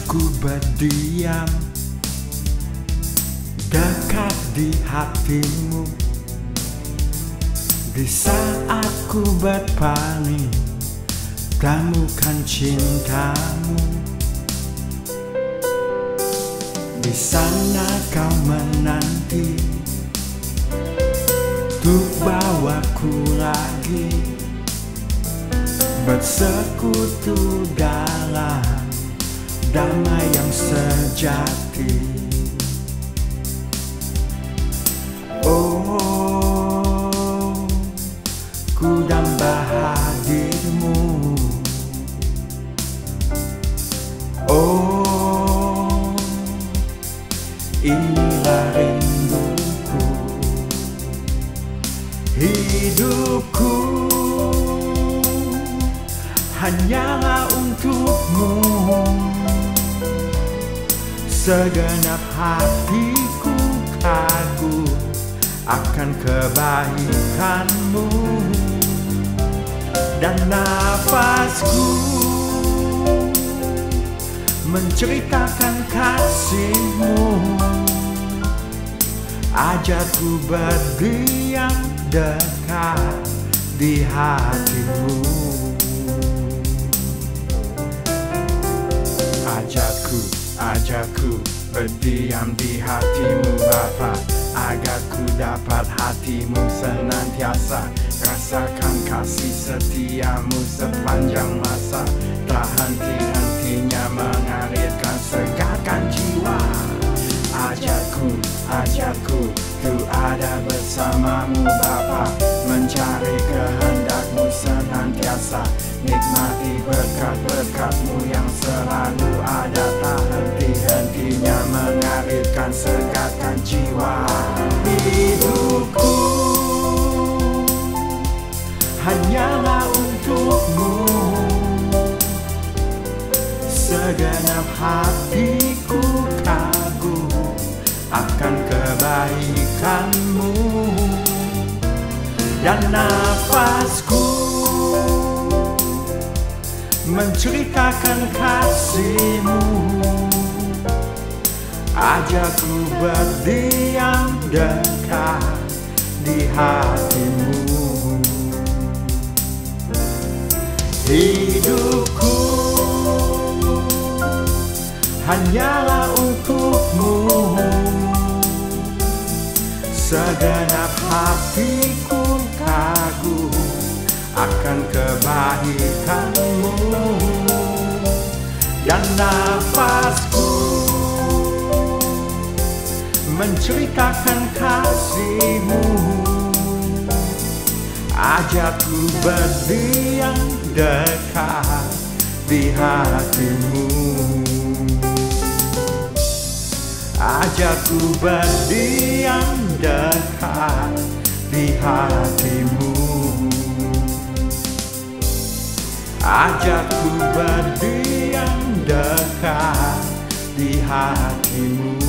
Ajakku berdiam dekat di hatimu di saat ku berpaling temukan cintamu. Di sana kau menanti untuk bawaku lagi bersekutu dalam damai yang sejati. Oh, ku damba hadirmu. Oh, inilah rinduku. Hidupku hanyalah untukmu. Segenap hatiku kagum akan kebaikanmu, dan nafasku menceritakan kasihmu. Ajakku berdiam dekat di hatimu. Ajakku berdiam di hatimu Bapa, agar ku dapat hatimu senantiasa. Rasakan kasih setiamu sepanjang masa, tak henti-hentinya mengalirkan segarkan jiwa. Ajakku ku ada bersamamu Bapa, mencari kehendakmu senantiasa, nikmati berkat-berkatmu yang selalu ada, tak henti-hentinya mengalirkan segarkan jiwa. Hidupku hanyalah untukmu. Segenap hatiku kagum akan kebaikanmu, dan nafasku menceritakan kasihmu. Ajakku berdiam dekat di hatimu. Hidupku hanyalah untukmu. Segenap hatiku kagum akan kebaikanmu, dan nafasku menceritakan kasihmu. Ajakku berdiam dekat di hatimu. Ajakku berdiam dekat di hatimu. Ajakku berdiam dekat di hatimu.